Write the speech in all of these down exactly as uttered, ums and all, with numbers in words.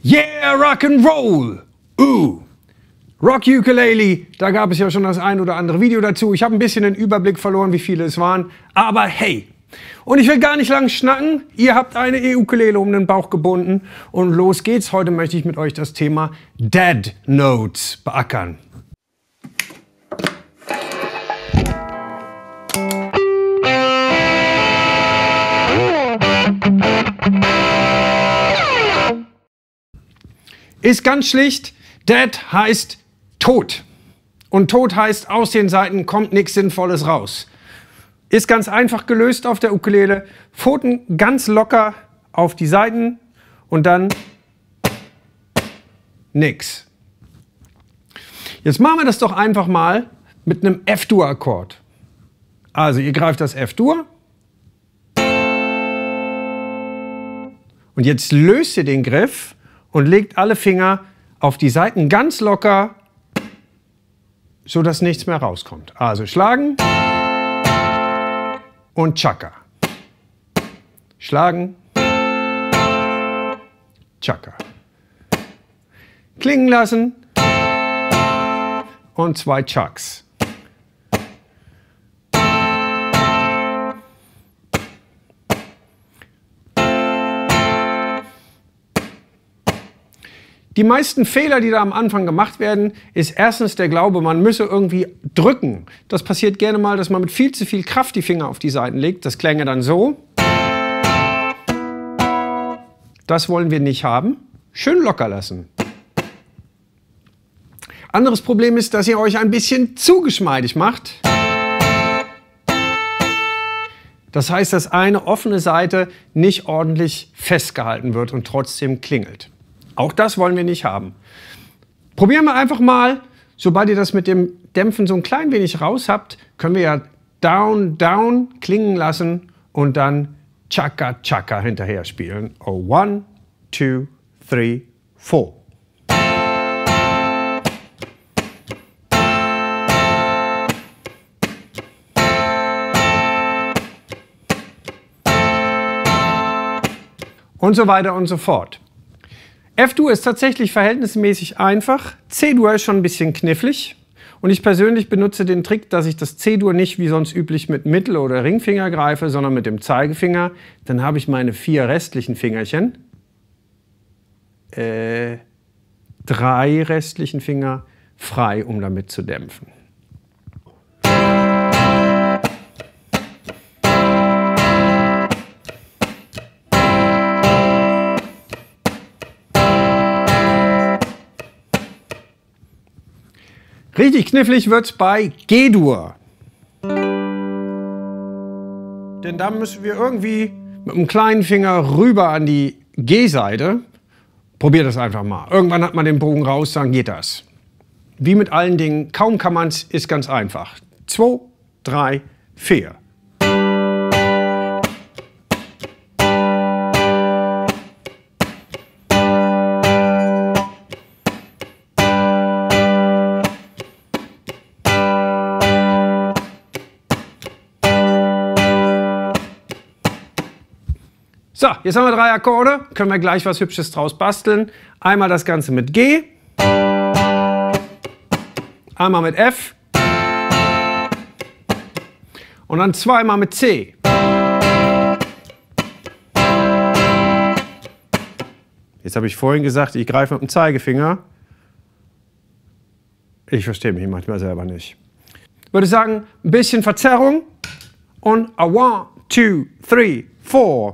Yeah, Rock'n'Roll! Uh! Rock Ukulele, da gab es ja schon das ein oder andere Video dazu. Ich habe ein bisschen den Überblick verloren, wie viele es waren. Aber hey! Und ich will gar nicht lang schnacken. Ihr habt eine E-Ukulele um den Bauch gebunden. Und los geht's. Heute möchte ich mit euch das Thema Dead Notes beackern. Ist ganz schlicht, Dead heißt tot. Und tot heißt, aus den Saiten kommt nichts Sinnvolles raus. Ist ganz einfach gelöst auf der Ukulele. Pfoten ganz locker auf die Saiten und dann nix. Jetzt machen wir das doch einfach mal mit einem F-Dur-Akkord. Also ihr greift das F-Dur. Und jetzt löst ihr den Griff und legt alle Finger auf die Saiten ganz locker, sodass nichts mehr rauskommt. Also schlagen und Chaka. Schlagen, Chaka. Klingen lassen und zwei Chucks. Die meisten Fehler, die da am Anfang gemacht werden, ist erstens der Glaube, man müsse irgendwie drücken. Das passiert gerne mal, dass man mit viel zu viel Kraft die Finger auf die Saiten legt. Das klänge dann so. Das wollen wir nicht haben. Schön locker lassen. Anderes Problem ist, dass ihr euch ein bisschen zu geschmeidig macht. Das heißt, dass eine offene Seite nicht ordentlich festgehalten wird und trotzdem klingelt. Auch das wollen wir nicht haben. Probieren wir einfach mal, sobald ihr das mit dem Dämpfen so ein klein wenig raus habt, können wir ja down, down klingen lassen und dann Chaka, Chaka hinterher spielen. Oh, one, two, three, four. Und so weiter und so fort. F-Dur ist tatsächlich verhältnismäßig einfach. C-Dur ist schon ein bisschen knifflig. Und ich persönlich benutze den Trick, dass ich das C-Dur nicht wie sonst üblich mit Mittel- oder Ringfinger greife, sondern mit dem Zeigefinger. Dann habe ich meine vier restlichen Fingerchen. Äh, drei restlichen Finger frei, um damit zu dämpfen. Richtig knifflig wird es bei G-Dur. Denn da müssen wir irgendwie mit dem kleinen Finger rüber an die G-Seite. Probiert das einfach mal. Irgendwann hat man den Bogen raus, dann geht das. Wie mit allen Dingen, kaum kann man es, ist ganz einfach. Zwei, drei, vier. So, jetzt haben wir drei Akkorde, können wir gleich was Hübsches draus basteln. Einmal das Ganze mit G, einmal mit F und dann zweimal mit C. Jetzt habe ich vorhin gesagt, ich greife mit dem Zeigefinger. Ich verstehe mich manchmal selber nicht. Ich würde sagen, ein bisschen Verzerrung und a one, two, three, four.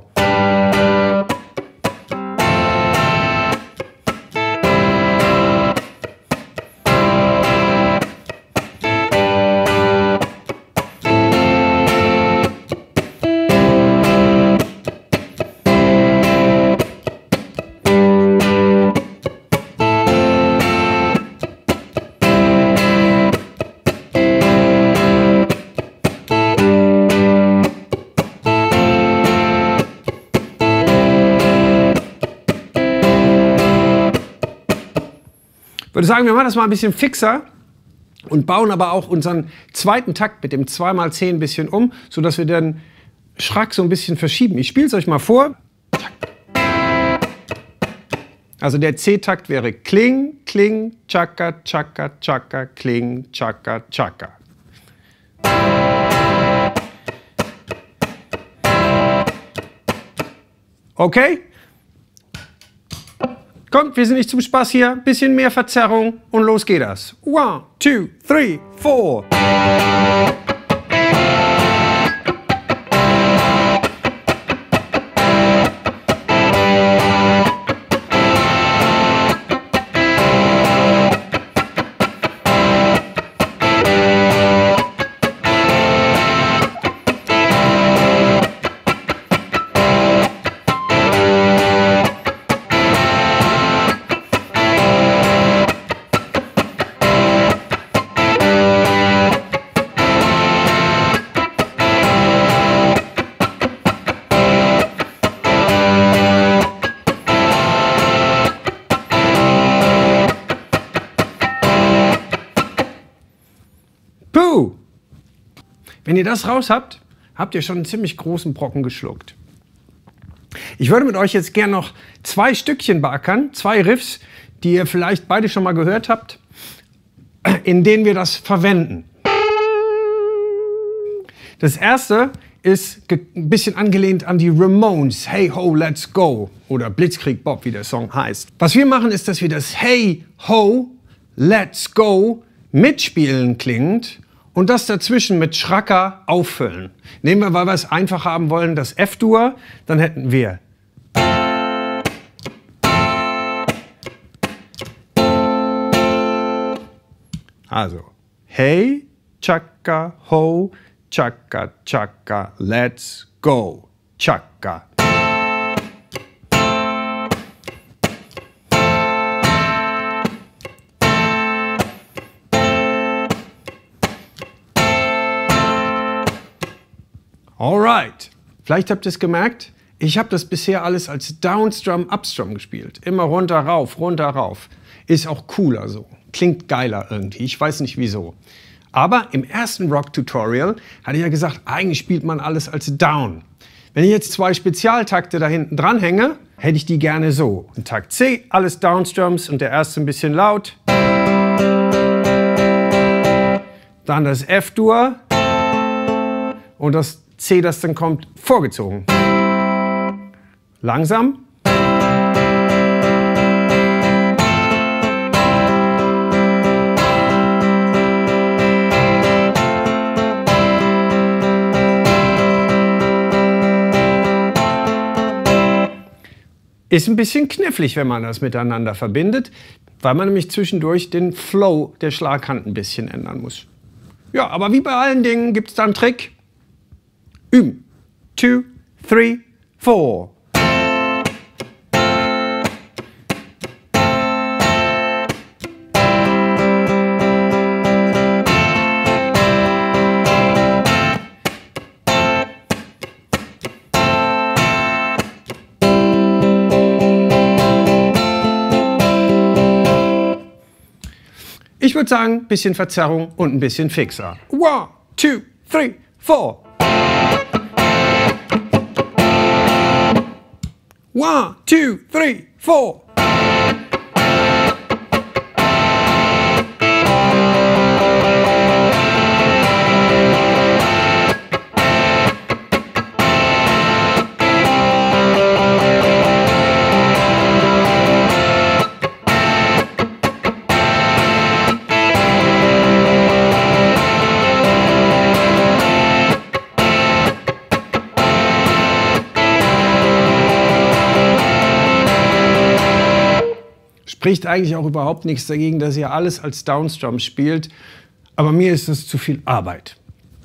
Ich würde sagen, wir machen das mal ein bisschen fixer und bauen aber auch unseren zweiten Takt mit dem zwei mal zehn ein bisschen um, sodass wir den Schrack so ein bisschen verschieben. Ich spiele es euch mal vor. Also der C-Takt wäre Kling, Kling, Chaka, Chaka, Chaka, Kling, Chaka, Chaka. Okay? Kommt, wir sind nicht zum Spaß hier. Bisschen mehr Verzerrung und los geht das. One, two, three, four. Puh! Wenn ihr das raus habt, habt ihr schon einen ziemlich großen Brocken geschluckt. Ich würde mit euch jetzt gern noch zwei Stückchen beackern, zwei Riffs, die ihr vielleicht beide schon mal gehört habt, in denen wir das verwenden. Das erste ist ein bisschen angelehnt an die Ramones, Hey Ho, Let's Go oder Blitzkrieg Bob, wie der Song heißt. Was wir machen, ist, dass wir das Hey Ho, Let's Go mitspielen klingt und das dazwischen mit Schracker auffüllen. Nehmen wir, weil wir es einfach haben wollen, das F-Dur, dann hätten wir also Hey, Chaka, Ho, Chaka, Chaka, Let's Go, Chaka. Alright, vielleicht habt ihr es gemerkt, ich habe das bisher alles als Downstrum, Upstrum gespielt. Immer runter, rauf, runter, rauf. Ist auch cooler so, klingt geiler irgendwie, ich weiß nicht wieso. Aber im ersten Rock-Tutorial hatte ich ja gesagt, eigentlich spielt man alles als Down. Wenn ich jetzt zwei Spezialtakte da hinten dran hänge, hätte ich die gerne so. Ein Takt C, alles Downstrums und der erste ein bisschen laut. Dann das F-Dur und das C, das dann kommt, vorgezogen. Langsam. Ist ein bisschen knifflig, wenn man das miteinander verbindet, weil man nämlich zwischendurch den Flow der Schlaghand ein bisschen ändern muss. Ja, aber wie bei allen Dingen gibt es da einen Trick. Üben. Two, three, four. Ich würde sagen, ein bisschen Verzerrung und ein bisschen fixer. One, two, three, four. One, two, three, four. Spricht eigentlich auch überhaupt nichts dagegen, dass ihr alles als Downstrum spielt, aber mir ist das zu viel Arbeit.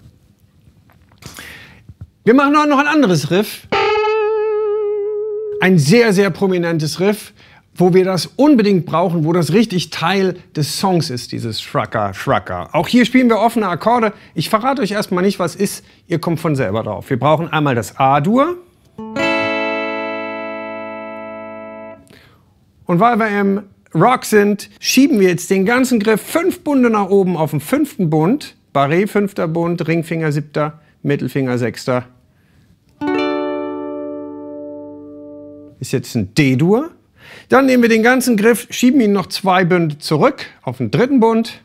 Wir machen noch ein anderes Riff, ein sehr, sehr prominentes Riff, wo wir das unbedingt brauchen, wo das richtig Teil des Songs ist, dieses Shrucker, Shrucker. Auch hier spielen wir offene Akkorde. Ich verrate euch erstmal nicht, was ist, ihr kommt von selber drauf. Wir brauchen einmal das A-Dur. Und weil wir im Rock sind, schieben wir jetzt den ganzen Griff fünf Bunde nach oben auf den fünften Bund. Barré, fünfter Bund, Ringfinger, siebter, Mittelfinger, sechster. Ist jetzt ein D-Dur. Dann nehmen wir den ganzen Griff, schieben ihn noch zwei Bünde zurück auf den dritten Bund.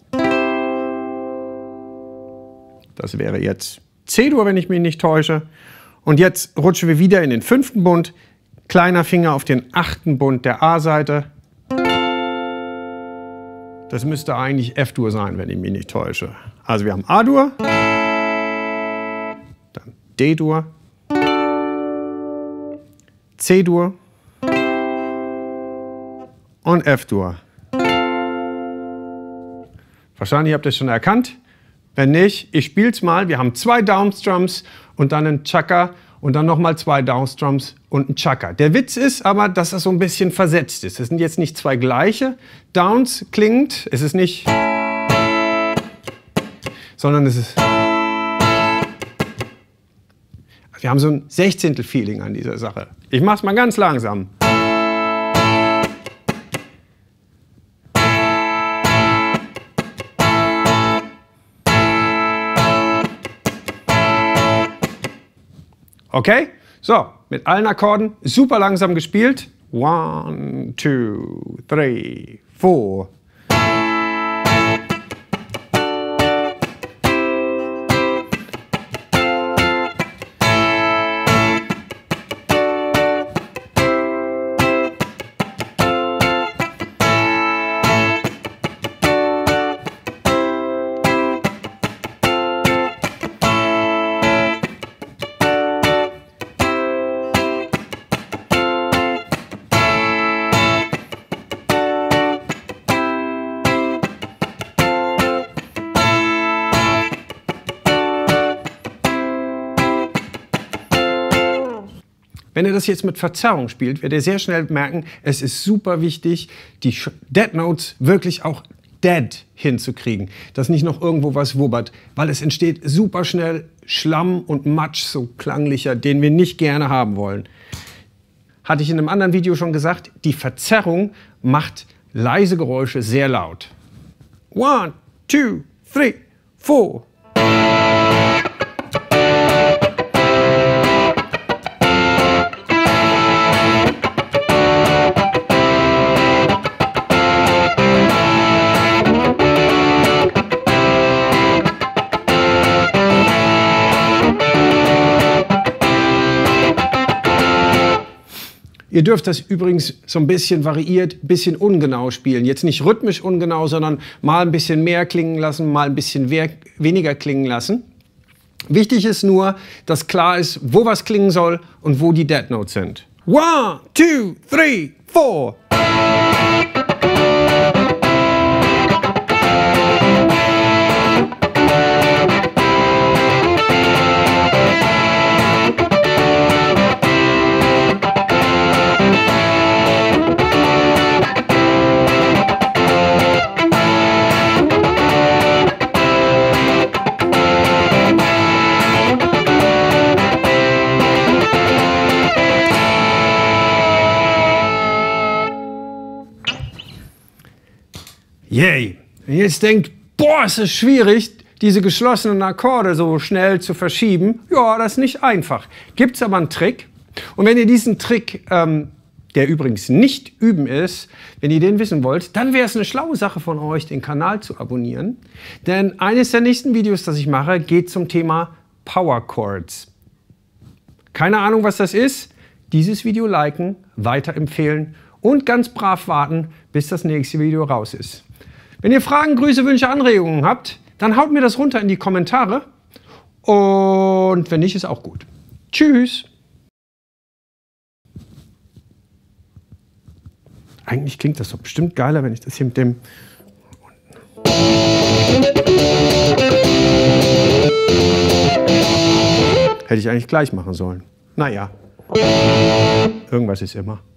Das wäre jetzt C-Dur, wenn ich mich nicht täusche. Und jetzt rutschen wir wieder in den fünften Bund. Kleiner Finger auf den achten Bund der A-Seite. Das müsste eigentlich F-Dur sein, wenn ich mich nicht täusche. Also wir haben A-Dur, dann D-Dur, C-Dur und F-Dur. Wahrscheinlich habt ihr es schon erkannt. Wenn nicht, ich spiele es mal. Wir haben zwei Downstrums und dann einen Chukka und dann nochmal zwei Downstrums und einen Chukka. Der Witz ist aber, dass das so ein bisschen versetzt ist. Es sind jetzt nicht zwei gleiche Downs klingend. Es ist nicht, sondern es ist. Wir haben so ein Sechzehntel-Feeling an dieser Sache. Ich mache es mal ganz langsam. Okay? So, mit allen Akkorden super langsam gespielt. One, two, three, four. Wenn ihr das jetzt mit Verzerrung spielt, werdet ihr sehr schnell merken, es ist super wichtig, die Dead Notes wirklich auch dead hinzukriegen. Dass nicht noch irgendwo was wubbert, weil es entsteht super schnell Schlamm und Matsch, so klanglicher, den wir nicht gerne haben wollen. Hatte ich in einem anderen Video schon gesagt, die Verzerrung macht leise Geräusche sehr laut. One, two, three, four. Ihr dürft das übrigens so ein bisschen variiert, ein bisschen ungenau spielen. Jetzt nicht rhythmisch ungenau, sondern mal ein bisschen mehr klingen lassen, mal ein bisschen weniger klingen lassen. Wichtig ist nur, dass klar ist, wo was klingen soll und wo die Dead Notes sind. One, two, three, four. Yay! Wenn ihr jetzt denkt, boah, es ist schwierig, diese geschlossenen Akkorde so schnell zu verschieben, ja, das ist nicht einfach. Gibt es aber einen Trick. Und wenn ihr diesen Trick, ähm, der übrigens nicht üben ist, wenn ihr den wissen wollt, dann wäre es eine schlaue Sache von euch, den Kanal zu abonnieren. Denn eines der nächsten Videos, das ich mache, geht zum Thema Power Chords. Keine Ahnung, was das ist? Dieses Video liken, weiterempfehlen und ganz brav warten, bis das nächste Video raus ist. Wenn ihr Fragen, Grüße, Wünsche, Anregungen habt, dann haut mir das runter in die Kommentare. Und wenn nicht, ist auch gut. Tschüss! Eigentlich klingt das doch bestimmt geiler, wenn ich das hier mit dem... Hätte ich eigentlich gleich machen sollen. Naja, irgendwas ist immer.